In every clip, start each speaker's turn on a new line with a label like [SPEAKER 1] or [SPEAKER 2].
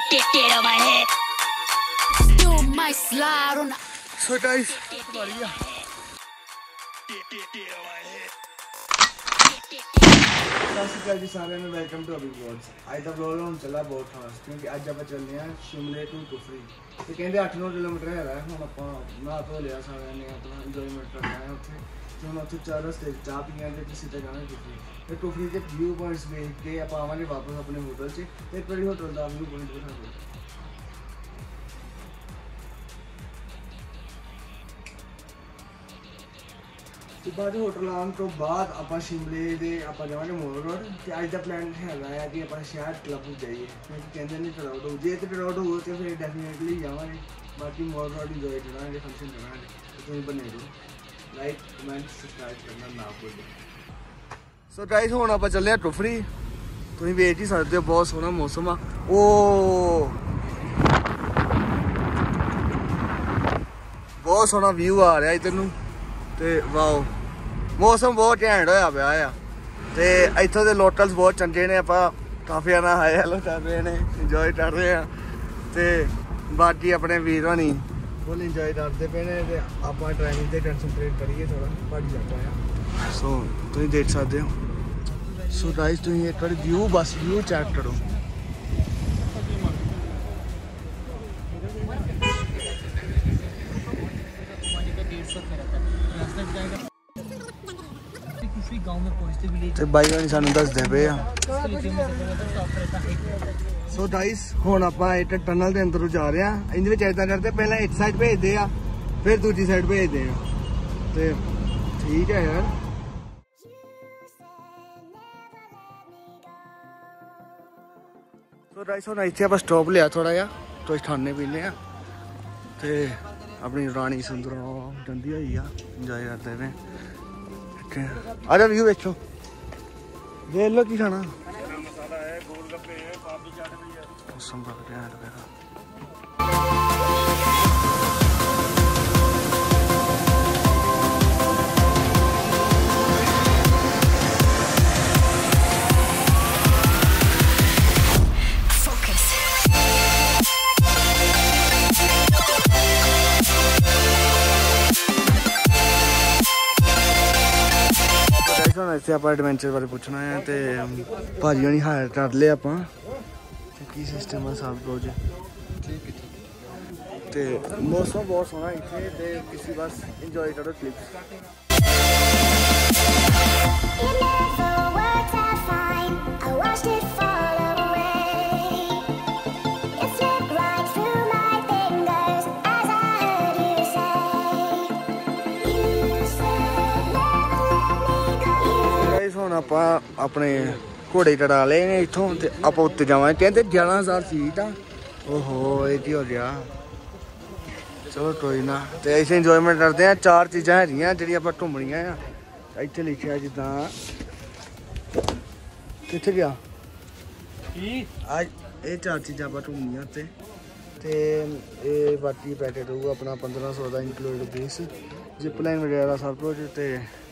[SPEAKER 1] So guys, जी सारे ने welcome to अभी ब्लॉग्स। आज का ब्लॉग हम चला बहुत खास क्योंकि आज आप चलने हैं शिमले टू कुफरी। तो कहते 8-9 किलोमीटर है हम अपना नहा धो लिया सारे ने अपना इंजॉयमेंट करना है उत्थे। तो हम उत्थे 4 रस्ते चाह पीएंगे तो सीधा जाना कुफरी। तो कुफरी के व्यू पॉइंट्स देख के आप आवांगे वापस अपने होटल से। एक बड़ी होटल का व्यू पॉइंट दिखा दो। तो बाद होटल आने तो बाद आप शिमले दे आप जावांगे मॉल रोड। तो आज का प्लान है कि आप शायद क्लब जाइए क्योंकि कहते नहीं टराउट हो जे तो टराउट हो तो फिर डेफिनेटली जावांगे। बाकी मॉल रोड इंजॉय करांगे फंक्शन करांगे। तो तुम बने रहो लाइक कमेंट सब्सक्राइब करना ना भूलो। सो गाइस हुण आप चले कुफरी। तुम वेख ही सकते हो बहुत सोहना मौसम आ। ओ बहुत सोहना व्यू आ रहा इधर नूं ते वाओ मौसम बहुत घैंट होया पिया आ ते इत्थों दे लोकल्स बहुत चंगे ने। आपां काफ़ी आना हाय हैलो कर रहे हैं इंजॉय कर रहे हैं ते बाकी अपने वीर होनी फुल इंजॉय करते पे ने ते आपां ड्राइविंग ते कंसंट्रेट करिए थोड़ा पढ़ जाता है। सो तुम देख सकते हो। सो गाइस तुम एक बार व्यू बस व्यू चेक करो। भाई होनी सानू दसदे पे आ। सो गाइस हुण आपां एक टनल दे अंदर जा रहे हैं। इहदे विच इदां करदे पहले एक साइड भेजदे आ फिर दूजी साइड भेजदे आ ते ठीक है यार। सो गाइस हुण इत्थे आपां स्टॉप लिया थोड़ा जिहा कुछ खाने पीने आ ते अपनी रानी सुंदर गंदी होई आ इंजॉय करते पे। अरे व्यू देखो देख लो की खाना मसाला है गोलगप्पे है पापड़ी चाट भी है। मौसम बड़ा घैंट है। इतने आप एडवेंचर बारे पूछना है तो भाजी होनी हायर कर ले आप की सिस्टम है सब कुछ तो मौसम बहुत सोहना इतने किसी बस इंजॉय करो क्लिप्स। ਹੁਣ ਆਪਾਂ ਆਪਣੇ ਘੋੜੇ ਚੜਾ ਲਏ ਨੇ ਇੱਥੋਂ ਤੇ ਆਪਾਂ ਉੱਤੇ ਜਾਵਾਂਗੇ। ਕਹਿੰਦੇ 11,000 ਸੀਟ ਆ। ਓਹੋ ਇਹ ਕੀ ਹੋ ਗਿਆ। ਚਲੋ ਕੋਈ ਨਾ ਤੇ ਅਸੀਂ ਇੰਜੋਇਮੈਂਟ ਕਰਦੇ ਆ। 4 ਚੀਜ਼ਾਂ ਹੈਗੀਆਂ ਜਿਹੜੀਆਂ ਆਪਾਂ ਘੁੰਮਣੀਆਂ ਆ। ਇੱਥੇ ਲਿਖਿਆ ਜਿੱਦਾਂ ਕਿੱਥੇ ਗਿਆ ਅੱਜ ਇਹ 4 ਚੀਜ਼ਾਂ ਆਪਾਂ ਘੁੰਮਣੀਆਂ ਉੱਤੇ ਤੇ ਇਹ ਬਾਕੀ ਪੈਕੇਜ ਹੋਊਗਾ ਆਪਣਾ 1500 ਦਾ ਇਨਕਲੂਡ ਬੇਸ ਜਿਪ ਲਾਈਨ ਵਗੈਰਾ ਸਭ ਕੁਝ ਤੇ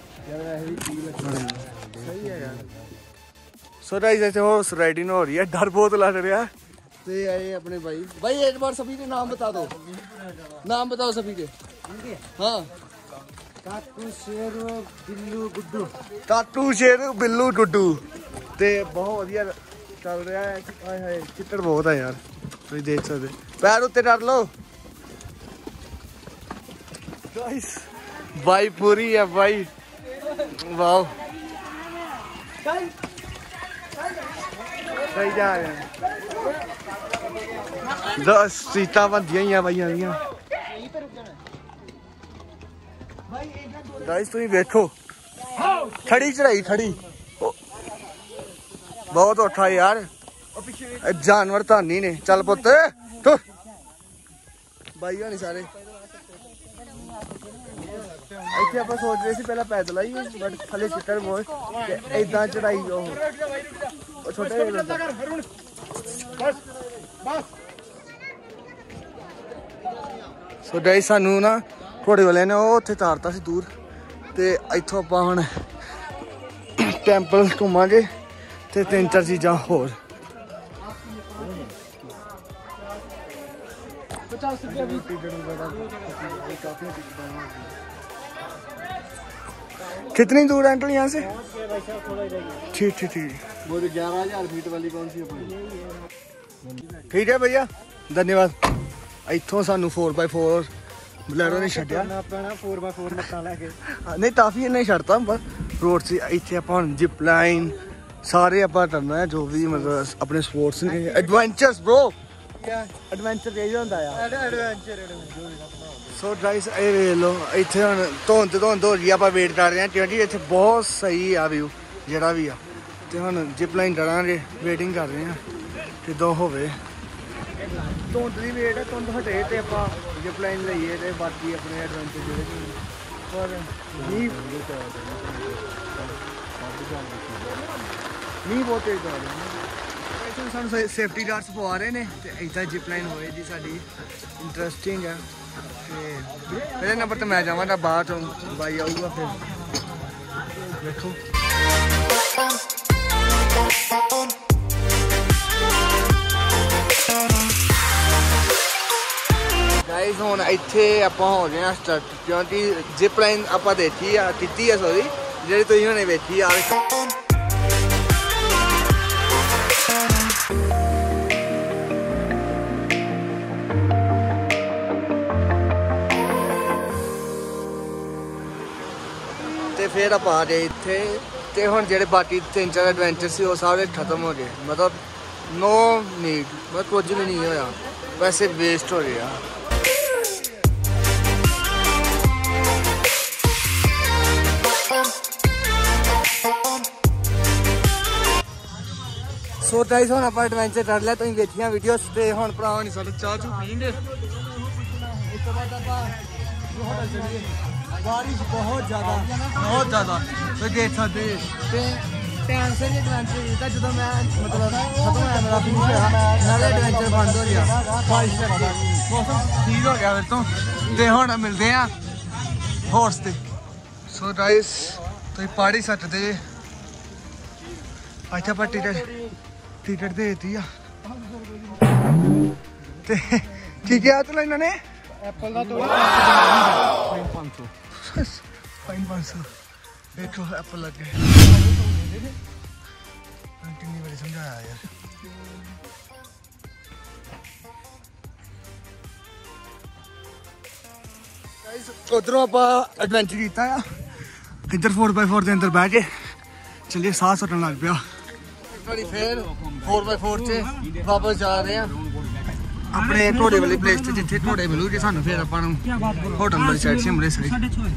[SPEAKER 1] सही है यार। सो गाइस ऐसे हॉर्स राइडिंग हो रही है डर बहुत लग रहा है। तो आए अपने भाई एक बार सभी के नाम बता दो। नाम बताओ सभी के। हाँ काटू शेरू बिल्लू गुड्डू। काटू शेरू बिल्लू गुड्डू ते बहुत वधिया चल रहा है। हाय हाय चिट्टर बहुत है यार तुम देख सकते पैर उत्ते कर लो। गाइस भाई पूरी है भाई वाह सही जा रहे हैं। 10 सीटा बनदियां ही भाई आंदियां। गाइस तुम देखो खड़ी चढ़ाई खड़ी बहुत औखा यार। जानवर धानी ने चल पुत तो भाई होनी सारे इतने आप सोच रहे थे पहला पैदल आई बट थले चिट्टर बहुत इदा चढ़ाई छोटे। सो गाइस सानू ना घोड़े वाले ने उत्थे तारता सी दूर ते इत्थों आपां हुण टैंपल घुमांगे ते 3-4 चीज़ां होर।
[SPEAKER 2] 50 रुपये भी
[SPEAKER 1] कितनी दूर है अंकल यहाँ से? ठीक ठीक ठीक।
[SPEAKER 2] वो 11,000 फीट वाली कौन सी अपनी?
[SPEAKER 1] ठीक है भैया, धन्यवाद। इतों सानू 4x4 बलैरो नहीं छड्डिया,
[SPEAKER 2] 4x4 मत्ता लैके
[SPEAKER 1] नहीं काफी नहीं छड्डता पर रोड से इतने आप जिप लाइन सारे आप करना है जो भी मतलब अपने स्पोर्ट्स ने एडवेंचर्स ब्रो।
[SPEAKER 2] क्या
[SPEAKER 1] एडवेंचर यही होता है
[SPEAKER 2] एडवेंचर
[SPEAKER 1] सो गाइस ये वे लो इतने हम धुंध हो रही आप वेट कर रहे हैं क्योंकि इतने बहुत सही आ व्यू जोड़ा भी आ तो हम जिप लाइन करांगे वेटिंग कर रहे हैं किदों होवे धुंध की वेट है धुंध हटे तो आप जिप लाइन लईए तो बाकी अपने एडवेंचर जोड़े पर नहीं बहुत तेज आ रहे सानू सेफ्टी गार्ड्स पवा रहे हैं तो इतना जिप लाइन होए जी साड़ी इंटरस्टिंग है। पहले नंबर तो मैं जावा बाद भाई आऊगा फिर देखो गाइस हुण इत्थे आपां हो गए स्टार्ट क्योंकि जिप लाइन आपां देखी आ कीती है सॉरी ਜਿਹੜੀ ਤੁਸੀਂ ਹੁਣੇ ਵੇਖੀ ਆ ਤੇ ਫਿਰ ਆਪਾਂ ਆ ਗਏ ਇੱਥੇ ਤੇ ਹੁਣ ਜਿਹੜੇ ਬਾਕੀ 3-4 ਐਡਵੈਂਚਰ ਸੀ ਉਹ ਸਾਰੇ ਖਤਮ ਹੋ ਗਏ ਮਤਲਬ ਨੋ ਨੀਡ ਬਸ ਕੁਝ ਵੀ ਨਹੀਂ ਹੋਇਆ ਵੈਸੇ ਵੇਸਟ ਹੋ ਗਿਆ। सो गाइस हम आप एडवेंचर कर लिया तुम देखिया वीडियोस तो हम भरा नहीं सारे चाह चू पीएंगे इस बाद बारिश बहुत ज़्यादा तो देख सकते टाइम से भी एडवेंचर किया जो मैं मतलब खत्म होया मेरा फिनिश होया नाले एडवेंचर बंद हो गया बारिश करके मौसम ठीक हो गया फिर तो हम मिलते हैं हॉर्स से। सो गाइस तुम पढ़ ही सकते अच्छा पर टिकट दे दी ठीक है तो इन्होंने
[SPEAKER 2] एप्पल का तोड़ा
[SPEAKER 1] फाइन 500 देखो एप्पल लग गए कितनी बारी समझाया यार। उधरों आप एडवेंचर किया इधर 4x4 के अंदर बह के चलिए साह सुटन लग पिया फिर 4x4 से वापस जा रहे हैं अपने घोड़े वाली प्लेस से जिथे घोड़े मिलूगे सानू फिर अपन होटल वाली साइड शिमले साइड।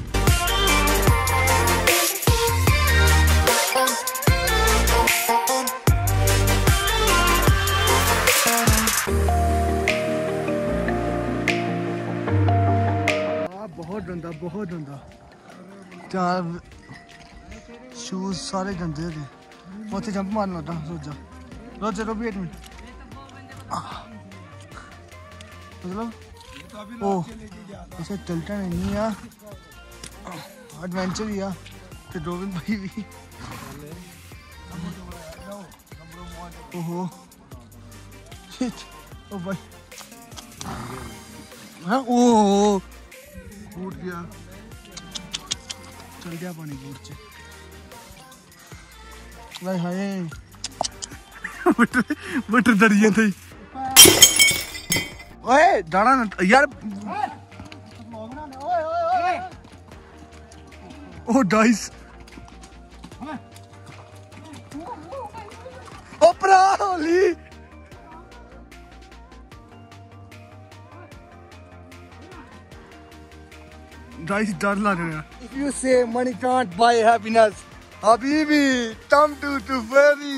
[SPEAKER 1] बहुत गंदा चार शूज सारे गंदे थे उसे जंप मारना था सोचा रो चलो भी 1 मिनट मतलब ओ ऐसे चलता नहीं है एडवेंचर ही आ तो रोबिन भाई भी ओहो ओ भाई हाँ ओ फूट गया चल गया पानी फूट से भाई हाय बटर दरिया थे ओए डाना यार ओ गाइस ओपरा होली गाइस डर लग रहा। If you say money can't buy happiness, Habibi, come to Kufri.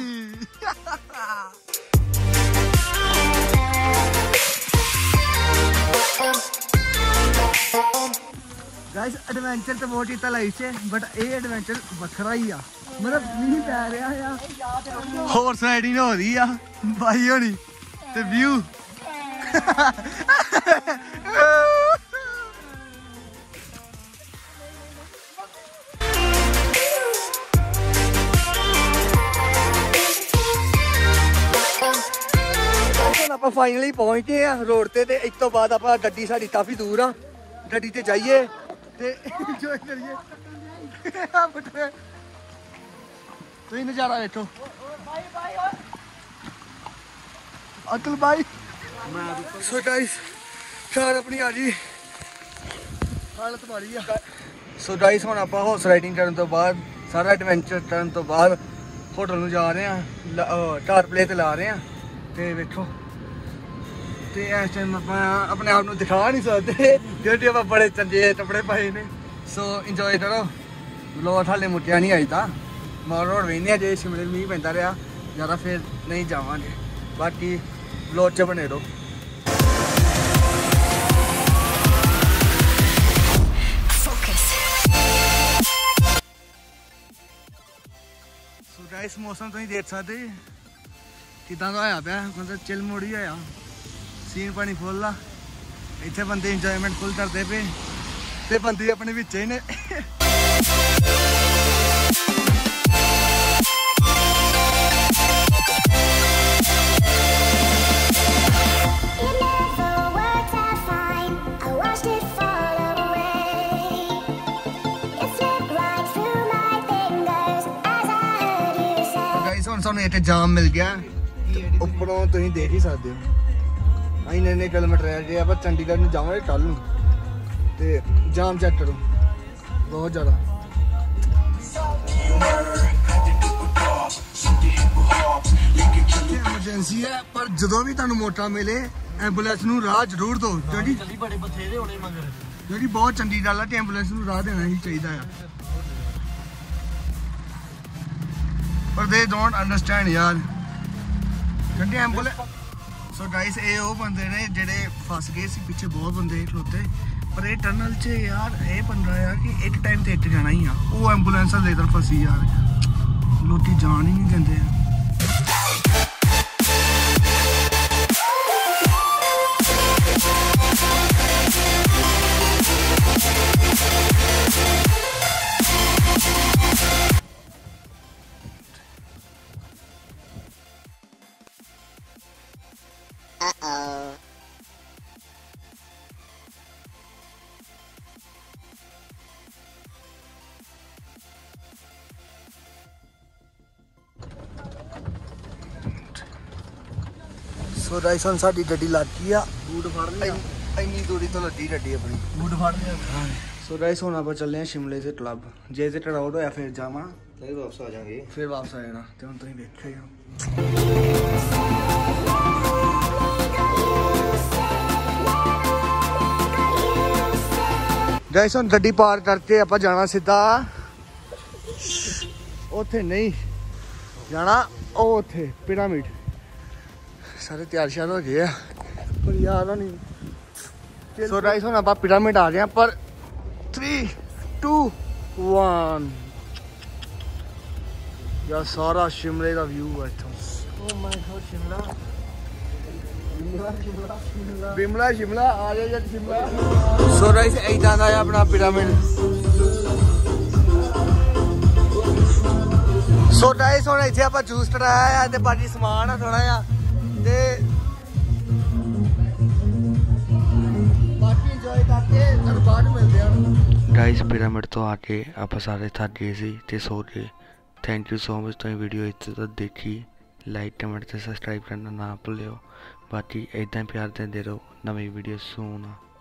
[SPEAKER 1] Guys adventure तो बहुत किया लाइफ से बट ये एडवेंचर वखरा ही आ मतलब नहीं पै रहा है हॉर्स राइडिंग हो रही है भाई होनी ते व्यू ਆਪਾਂ ਫਾਈਨਲੀ ਪਹੁੰਚ ਗਏ ਆ ਰੋਡ ਤੇ ਇਸ ਤੋਂ ਬਾਅਦ ਆਪਾਂ ਗੱਡੀ ਸਾਡੀ ਕਾਫੀ ਦੂਰ ਆ ਗੱਡੀ ਤੇ ਜਾਈਏ ਤੇ ਇੰਜੋਏ ਕਰੀਏ ਤੁਸੀਂ ਨਜ਼ਾਰਾ ਵੇਖੋ ਅਕਲ ਬਾਈ ਸੋ ਗਾਇਸ ਕਾਰ ਆਪਣੀ ਆ ਜੀ ਹਾਲਤ ਮਾੜੀ ਆ ਸੋ ਗਾਇਸ ਹੁਣ ਆਪਾਂ ਹਾਰਸ ਰਾਈਡਿੰਗ ਕਰਨ ਤੋਂ ਬਾਅਦ ਸਾਰਾ ਐਡਵੈਂਚਰ ਕਰਨ ਤੋਂ ਬਾਅਦ ਹੋਟਲ ਨੂੰ ਜਾ ਰਹੇ ਆ ਕਾਰ ਪਲੇ ਤੇ ਲਾ ਰਹੇ ਆ ਤੇ ਵੇਖੋ ਤੇ ਇਸ ਟਾਈਮ ਆਪਾਂ ਆਪਣੇ ਆਪ ਨੂੰ ਦਿਖਾ ਨਹੀਂ ਸਕਦੇ ਕਿਉਂਕਿ ਆਪਾਂ ਬੜੇ ਚੰਗੇ ਕੱਪੜੇ ਪਾਏ ਨੇ ਸੋ ਇੰਜੋਏ ਕਰੋ ਵਲੋਗ ਹਾਲੇ ਮੁੱਕਿਆ ਨਹੀਂ ਅਜੇ ਤਾਂ ਮਾਲ ਰੋਡ ਵੇਖਦੇ ਜੇ ਸ਼ਿਮਲੇ ਮੀਂਹ ਪੈਂਦਾ ਰਿਹਾ ਜ਼ਿਆਦਾ ਫਿਰ ਨਹੀਂ ਜਾਵਾਂਗੇ ਬਾਕੀ ਵਲੋਗ 'ਚ ਬਣੇ ਰਹੋ ਸੋ ਗਾਇਸ ਮੌਸਮ ਤੁਸੀਂ ਦੇਖ ਸਕਦੇ ਕਿਦਾਂ ਦਾ ਹੋਇਆ ਪਿਆ ਮਤਲਬ ਚਿਲ ਮੋੜ ਹੀ ਹੋਇਆ ਸੀਨ ਪਾਣੀ ਫੁੱਲ ਆ ਇੱਥੇ ਬੰਦੇ ਇੰਜੋਇਮੈਂਟ ਫੁੱਲ ਕਰਦੇ ਪਏ ਤੇ ਬੰਦੇ ਆਪਣੇ ਵਿੱਚ ਹੀ ਨੇ ਹੁਣ ਸਾਨੂੰ ਇੱਥੇ ਜਾਮ ਮਿਲ ਗਿਆ ਉੱਪਰੋਂ ਤੁਸੀਂ ਦੇਖ ਹੀ ਸਕਦੇ ਹੋ ਅਸੀਂ ਇੰਨੇ ਕਿਲੋਮੀਟਰ ਰਹਿ ਗਏ ਆਪਾਂ ਚੰਡੀਗੜ੍ਹ ਨੂੰ ਜਾਵਾਂਗੇ ਕੱਲ ਨੂੰ ਤੇ ਜਾਮ ਚੈੱਕ ਕਰੋ ਬਹੁਤ ਜ਼ਿਆਦਾ ਐਮਰਜੈਂਸੀ ਹੈ ਪਰ ਜਦੋਂ ਵੀ ਤੁਹਾਨੂੰ ਮੌਕਾ ਮਿਲੇ ਐਂਬੂਲੈਂਸ ਨੂੰ ਰਾਹ ਜ਼ਰੂਰ ਦਿਓ ਕਿਉਂਕਿ ਬੜੇ ਬਥੇਰੇ ਹੋਣੇ ਮਗਰ ਜਿਹੜੀ ਬਹੁਤ ਚੰਗੀ ਗੱਲ ਹੈ ਕਿ ਐਂਬੂਲੈਂਸ ਨੂੰ ਰਾਹ ਦੇਣਾ ਹੀ ਚਾਹੀਦਾ ਆ ਪਰ they don't understand यार क्योंकि एम्बुलेंस सो गाइस ये वो बंदे ने जेडे फस गए सी पीछे बहुत बंदे खलोते पर ये टनल च यार ये बंदा यार कि एक टाइम ते एक जाना ही आ वो एम्बुलेंस ले इधर फसी यार लोटी जान ही नहीं देंदे ਸੋ ਗਾਇਸ ਹੁਣ ਸਾਡੀ ਗੱਡੀ ਲੱਗ ਗਈ ਆ ਬੂਟ ਫੜ ਲਿਆ ਇੰਨੀ ਦੂਰੀ ਤੋਂ ਲੱਗੀ ਗੱਡੀ ਆਪਣੀ ਬੂਟ ਫੜ ਲਿਆ ਸੋ ਗਾਇਸ ਹੁਣ ਆਪਾਂ ਚੱਲੇ ਆ ਸ਼ਿਮਲੇ ਦੇ ਕਲੱਬ ਜੇ ਤੇ ਟਰਾਊਟ ਹੋਇਆ ਫਿਰ ਜਾਵਾਂ ਫਿਰ ਵਾਪਸ ਆ ਜਾਾਂਗੇ ਫਿਰ ਵਾਪਸ ਆ ਜਾਣਾ ਤੇ ਹੁਣ ਤੁਸੀਂ ਵੇਖਿਓ ਹੀ ਗਾਇਸ ਹੁਣ ਗੱਡੀ ਪਾਰ ਕਰਕੇ ਆਪਾਂ ਜਾਣਾ ਸਿੱਧਾ ਉੱਥੇ ਨਹੀਂ ਜਾਣਾ ਉਹ ਉੱਥੇ ਪਿਰਾਮਿਡ ਸਾਰੇ ਤਿਆਰ ਸ਼ਿਆਰ ਹੋ ਗਏ ਆ ਪਰ ਯਾਰ ਨਹੀਂ ਸੋ ਗਾਇਸ ਹੁਣ ਆਪਾਂ ਪਿਰਾਮਿਡ ਆ ਗਏ ਆ ਪਰ 3 2 1 ਯਾਰ ਸਾਰਾ ਸ਼ਿਮਲੇ ਦਾ ਵਿਊ ਆ ਇੱਥੋਂ oh my God Shimla Shimla ਆ ਜਾ ਜੱਟ ਸ਼ਿਮਲਾ ਸੋ ਗਾਇਸ ਇਦਾਂ ਦਾ ਆਪਣਾ ਪਿਰਾਮਿਡ ਸੋ ਗਾਇਸ ਹੁਣ ਇੱਥੇ ਆਪਾਂ ਜੂਸ ਟਰਾਇਆ ਆ ਤੇ ਬਾਕੀ ਸਮਾਨ ਆ ਥੋੜਾ ਜਿਹਾ ਤੇ ਬਾਕੀ ਇੰਜੋਏ ਕਰਕੇ ਤੁਹਾਨੂੰ ਬਾਅਦ ਮਿਲਦੇ ਆ ਗਾਇਸ ਪਿਰਾਮਿਡ ਤੋਂ ਆ ਕੇ ਆਪਾਂ ਸਾਰੇ ਥੱਕ ਗਏ ਸੀ ਤੇ ਸੋ ਗਏ ਥੈਂਕ ਯੂ ਸੋ ਮਚ ਤੁਸੀਂ ਵੀਡੀਓ ਇੱਥੇ ਤੱਕ ਦੇਖੀ ਲਾਈਕ ਕਮੈਂਟ ਤੇ ਸਬਸਕ੍ਰਾਈਬ ਕਰਨਾ ਨਾ ਭੁੱਲਿਓ ਬਾਕੀ ਇਦਾਂ ਪਿਆਰ ਦਿੰਦੇ ਰਹੋ ਨਵੀਂ ਵੀਡੀਓ ਸੂਨ